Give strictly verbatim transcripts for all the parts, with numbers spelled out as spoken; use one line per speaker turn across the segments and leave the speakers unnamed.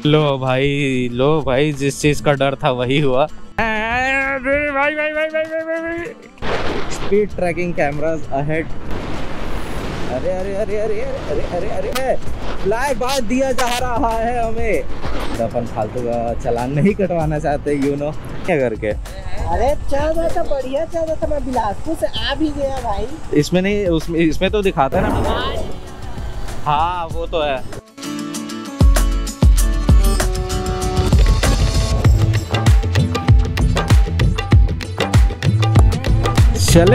लो भाई, लो भाई, जिस चीज का डर था वही हुआ। भाई भाई भाई भाई भाई भाई भाई।
Speed tracking cameras ahead. अरे अरे अरे अरे अरे अरे अरे अरे फ्लाई बार दिया जा रहा है हमें। तो अपन फालतू का चालान नहीं कटवाना चाहते, यू नो क्या करके।
अरे चल रहा था, बढ़िया चल रहा था, मैं बिलासपुर से आ भी गया भाई।
इसमें नहीं, उसमें इसमें तो दिखाता है ना। हाँ वो तो है। चले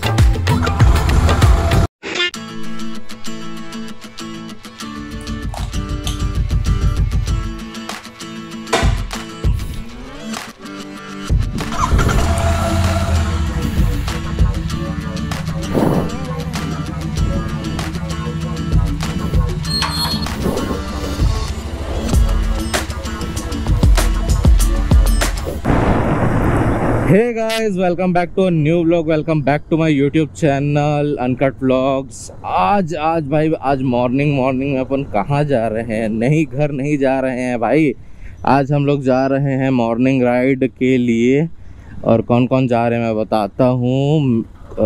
hey guys, welcome back to a new vlog. Welcome back to my YouTube channel uncut vlogs. आज आज भाई आज मॉर्निंग मॉर्निंग में अपन कहाँ जा रहे हैं? नहीं, घर नहीं जा रहे हैं भाई। आज हम लोग जा रहे हैं मॉर्निंग राइड के लिए। और कौन कौन जा रहे हैं मैं बताता हूँ।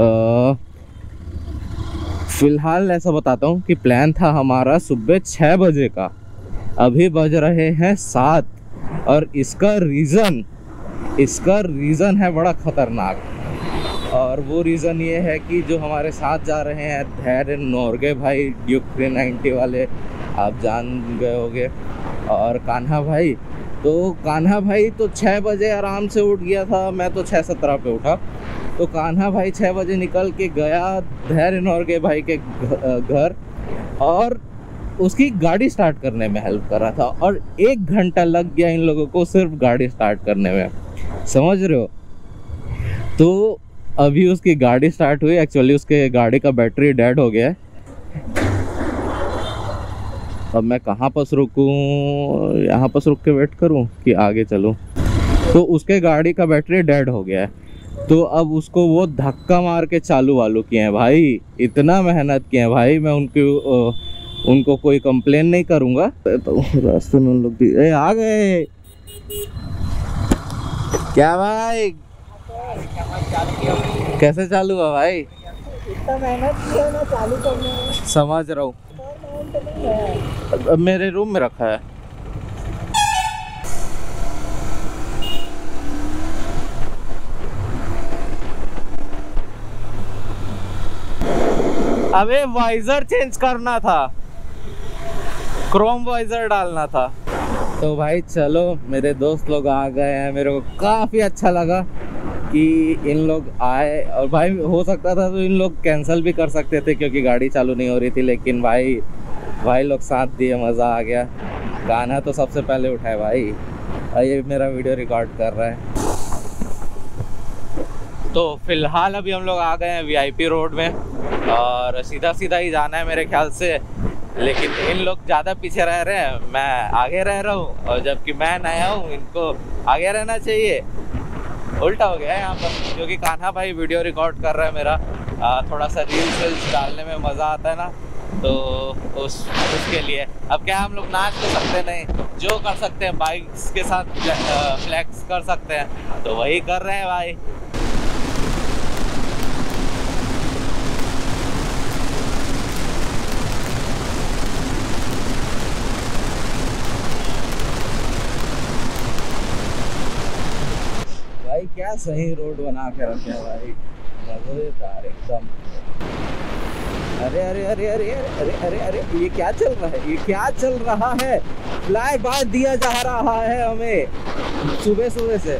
फ़िलहाल ऐसा बताता हूँ कि प्लान था हमारा सुबह छः बजे का, अभी बज रहे हैं सात। और इसका रीज़न इसका रीज़न है बड़ा ख़तरनाक। और वो रीज़न ये है कि जो हमारे साथ जा रहे हैं धैर्य नॉर्गे भाई, ड्यूक थ्री नाइंटी वाले, आप जान गए होंगे। और कान्हा भाई, तो कान्हा भाई तो छः बजे आराम से उठ गया था, मैं तो छः सत्रह पे उठा। तो कान्हा भाई छः बजे निकल के गया धैर्य नॉर्गे भाई के घर और उसकी गाड़ी स्टार्ट करने में हेल्प कर रहा था। और एक घंटा लग गया इन लोगों को सिर्फ गाड़ी स्टार्ट करने में, समझ रहे हो। तो अभी उसकी गाड़ी स्टार्ट हुई। एक्चुअली उसके गाड़ी का बैटरी डेड हो गया है। अब मैं कहाँ पर रुकूं? यहाँ पर रुक के वेट करूं कि आगे चलूं? तो उसके गाड़ी का बैटरी डेड हो गया है। तो अब उसको वो धक्का मार के चालू वालू किए हैं भाई। इतना मेहनत किए हैं भाई। मैं उनकी उनको कोई कंप्लेन नहीं करूंगा। तो रास्ते में उन लोग भी ए, आ गए क्या भाई? कैसे चालू हुआ भाई?
इतना मेहनत किया ना चालू करने में।
समझ रहा हूँ। अब मेरे रूम में रखा है।
अबे वाइजर चेंज करना था, क्रोम वाइजर डालना था।
तो भाई चलो, मेरे दोस्त लोग आ गए हैं। मेरे को काफ़ी अच्छा लगा कि इन लोग आए। और भाई हो सकता था तो इन लोग कैंसिल भी कर सकते थे क्योंकि गाड़ी चालू नहीं हो रही थी, लेकिन भाई भाई लोग साथ दिए, मज़ा आ गया। गाना तो सबसे पहले उठाए भाई। और ये मेरा वीडियो रिकॉर्ड कर रहा है।
तो फिलहाल अभी हम लोग आ गए हैं वीआईपी रोड में और सीधा सीधा ही जाना है मेरे ख्याल से। लेकिन इन लोग ज़्यादा पीछे रह रहे हैं, मैं आगे रह रहा हूँ। और जबकि मैं नया हूँ, इनको आगे रहना चाहिए। उल्टा हो गया है यहाँ पर, क्योंकि कान्हा भाई वीडियो रिकॉर्ड कर रहा है मेरा। आ, थोड़ा सा रील्स वील्स डालने में मज़ा आता है ना, तो उस उसके लिए। अब क्या हम लोग नाच तो सकते नहीं, जो कर सकते हैं बाइक्स के साथ फ्लैक्स कर सकते हैं, तो वही कर रहे हैं भाई।
भाई क्या सही रोड बना के रखे हैं भाई, मजेदार एकदम। अरे अरे अरे अरे अरे अरे अरे ये क्या चल रहा है? ये क्या चल रहा है? फ्लाई बार दिया जा रहा है हमें सुबह सुबह से।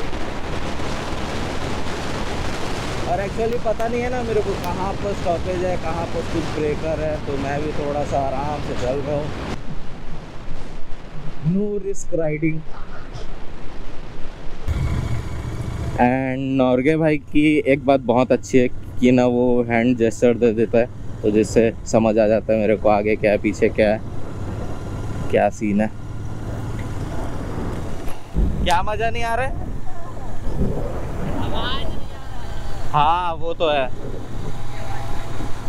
और एक्चुअली पता नहीं है ना मेरे को कहाँ पर स्टॉपेज है, कहाँ पर कुछ ब्रेकर है। तो मैं भी थोड़ा सा आराम से चल रहा हूँ। No risk riding. And Norge भाई की एक बात बहुत अच्छी है कि ना वो हैंड जेस्चर दे देता है, तो जिससे समझ आ जाता है मेरे को आगे क्या है, पीछे क्या है, क्या सीन है।
क्या मजा नहीं आ रहा है? हाँ वो तो है।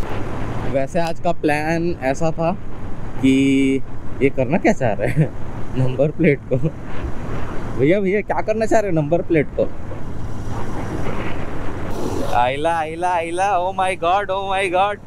वैसे आज का प्लान ऐसा था कि ये करना क्या चाह रहे हैं नंबर प्लेट को। भैया भैया क्या करना चाह रहे हो नंबर प्लेट को?
आइला आइला आइला, oh my god oh my god.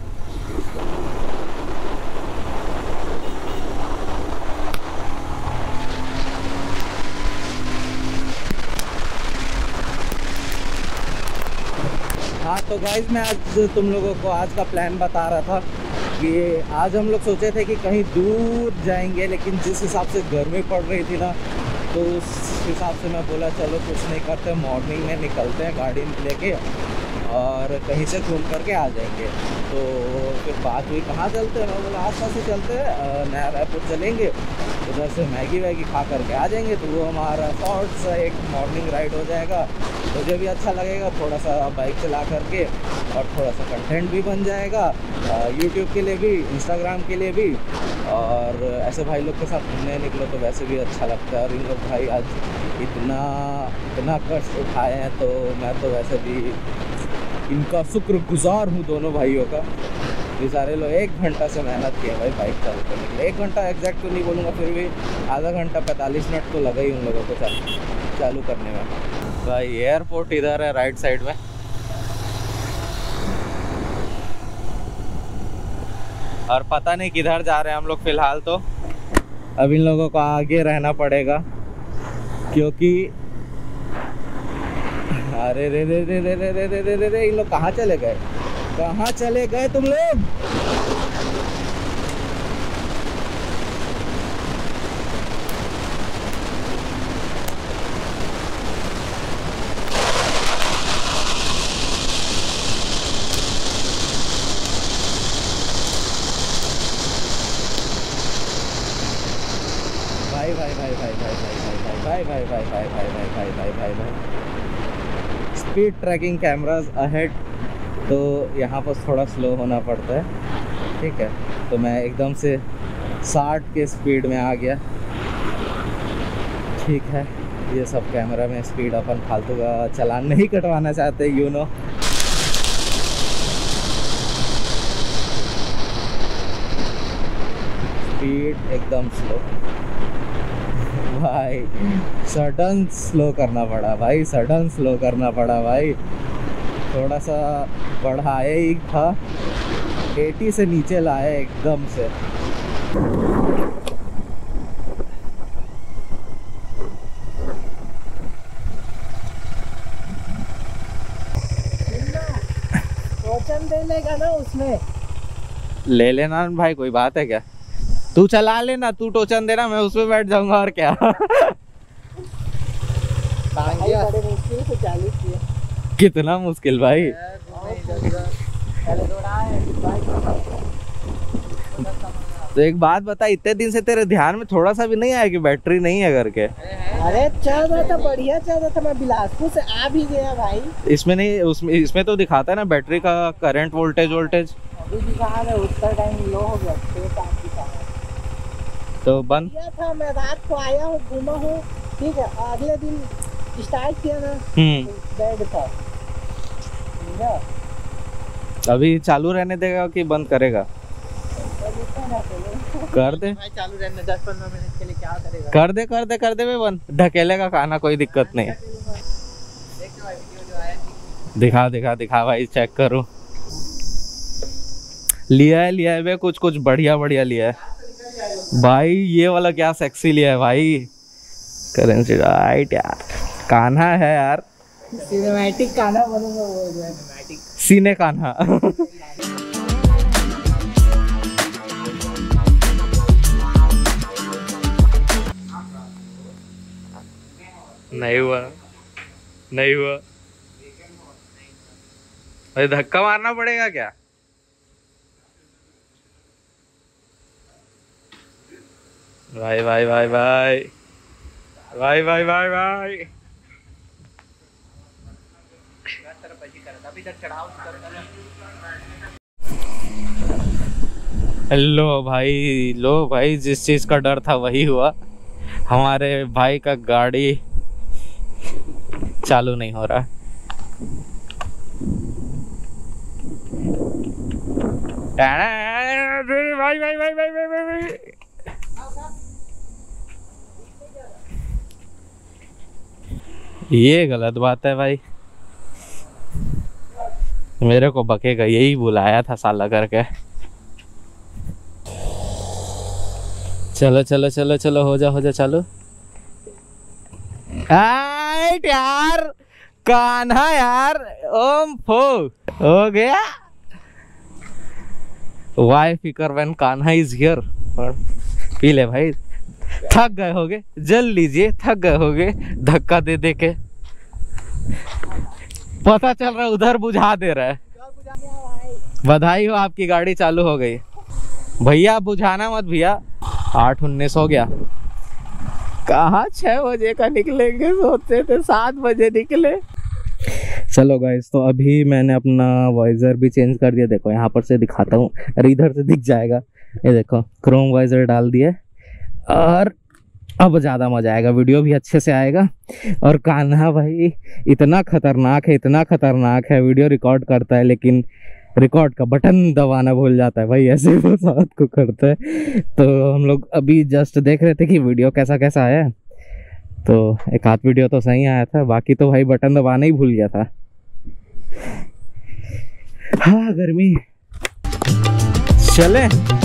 हाँ तो गाइज मैं आज तुम लोगों को आज का प्लान बता रहा था कि आज हम लोग सोचे थे कि कहीं दूर जाएंगे, लेकिन जिस हिसाब से गर्मी पड़ रही थी ना तो उस हिसाब से मैं बोला चलो कुछ नहीं करते, मॉर्निंग में निकलते हैं गाड़ी लेके और कहीं से घूम करके आ जाएंगे। तो फिर बात हुई कहाँ चलते हैं, मैं बोला आस पास ही चलते हैं, नया रायपुर चलेंगे, उधर से मैगी वैगी खा करके आ जाएंगे। तो वो हमारा शॉर्ट सा एक मॉर्निंग राइड हो जाएगा, मुझे भी अच्छा लगेगा, थोड़ा सा बाइक चला करके और थोड़ा सा कंटेंट भी बन जाएगा यूट्यूब के लिए भी, इंस्टाग्राम के लिए भी। और ऐसे भाई लोग के साथ घूमने निकलो तो वैसे भी अच्छा लगता है। और इन लोग भाई आज इतना इतना कष्ट उठाए हैं तो मैं तो वैसे भी इनका शुक्रगुजार हूँ दोनों भाइयों का। ये सारे लोग एक घंटा से मेहनत किए भाई बाइक चालू करने के लिए। एक घंटा एग्जैक्ट तो नहीं बोलूँगा, फिर भी आधा घंटा पैंतालीस मिनट तो लगा ही उन लोगों को चालू चालू करने में।
भाई एयरपोर्ट इधर है राइट साइड में, और पता नहीं किधर जा रहे हैं हम लोग फिलहाल। तो
अब इन लोगों को आगे रहना पड़ेगा क्योंकि अरे रे रे रे रे रे रे रे रे रे रे इन लोग कहाँ चले गए, कहाँ चले गए तुम लोग? भाई भाई भाई भाई भाई भाई भाई भाई भाई भाई भाई भाई भाई भाई भाई भाई स्पीड ट्रैकिंग कैमरास अहेड, तो यहाँ पर थोड़ा स्लो होना पड़ता है, ठीक है। तो मैं एकदम से साठ के स्पीड में आ गया, ठीक है। ये सब कैमरा में स्पीड अपन फालतू का चालान नहीं कटवाना चाहते, यू नो। स्पीड एकदम स्लो भाई, सडन स्लो करना पड़ा भाई, सडन स्लो करना पड़ा भाई। थोड़ा सा बढ़ाया ही था, अस्सी से नीचे लाया एकदम से।
टोचन दे लेगा ना उसमें,
ले लेना भाई, कोई बात है क्या? तू चला लेना, तू टोचन देना, मैं उसमें बैठ जाऊंगा और क्या।
बड़े मुश्किल से चालू किया।
कितना मुश्किल भाई। तो एक बात बता, इतने दिन से तेरे ध्यान में थोड़ा सा भी नहीं आया कि बैटरी नहीं है करके?
अरे चल रहा था, बढ़िया चल रहा था, मैं बिलासपुर से आ भी गया भाई।
इसमें नहीं, उसमें इसमें तो दिखाता है ना बैटरी का करंट वोल्टेज वोल्टेज
अभी दिखा रहा है, उतना टाइम लो हो गया, छह सात दिखा रहा है।
तो बंद
किया था, मैं रात को आया हूँ, घूमा हूँ, ठीक है। अगले दिन स्टार्ट किया ना, बेड था।
अभी चालू रहने देगा कि बंद करेगा? कर दे
भाई, चालू रहने दस पंद्रह मिनट के लिए, क्या करेगा?
कर दे कर दे कर दे भाई बंद, ढकेलेगा खाना, कोई दिक्कत नहीं। दिखा दिखा दिखा भाई, चेक करो। लिया है लिया है भाई, कुछ कुछ बढ़िया बढ़िया लिया है भाई। ये वाला क्या सेक्सी लिया है भाई, करेंसी राइट यार, कान्हा है यार,
सिनेमैटिक कान्हा बनूंगा वो जो है, सिनेमैटिक
सीने कान्हा। नहीं हुआ नहीं हुआ भाई, धक्का मारना पड़ेगा क्या? भाई भाई भाई भाई भाई भाई भाई भाई लो भाई, लो भाई, जिस चीज का डर था वही हुआ। हमारे भाई का गाड़ी चालू नहीं हो रहा। भाई भाई भाई भाई भाई भाई ये गलत बात है भाई, मेरे को बकेगा, यही बुलाया था साला करके। चलो चलो चलो चलो, हो जा हो जा, चलो। आइट यार, कान्हा यार, ओम फो हो गया। वाई फिकर व्हेन कान्हा इज हियर। पी ले भाई, थक गए होगे, जल लीजिए, थक गए होगे धक्का दे दे के। पता चल रहा है उधर बुझा दे रहा है। बधाई हो, आपकी गाड़ी चालू हो गई। भैया बुझाना मत भैया। आठ उन्नीस हो गया। कहाँ छह बजे का निकलेंगे, सोचते थे सात बजे निकले। चलो गाइस, तो अभी मैंने अपना वाइजर भी चेंज कर दिया। देखो यहाँ पर से दिखाता हूँ, अरे इधर से दिख जाएगा। ये देखो क्रोम वाइजर डाल दिया और अब ज़्यादा मजा आएगा, वीडियो भी अच्छे से आएगा। और कान्हा भाई इतना खतरनाक है, इतना खतरनाक है, वीडियो रिकॉर्ड करता है लेकिन रिकॉर्ड का बटन दबाना भूल जाता है भाई, ऐसे वो साथ को करता है। तो हम लोग अभी जस्ट देख रहे थे कि वीडियो कैसा कैसा आया, तो एक आध वीडियो तो सही आया था, बाकी तो भाई बटन दबाना ही भूल गया था। हाँ गर्मी, चले।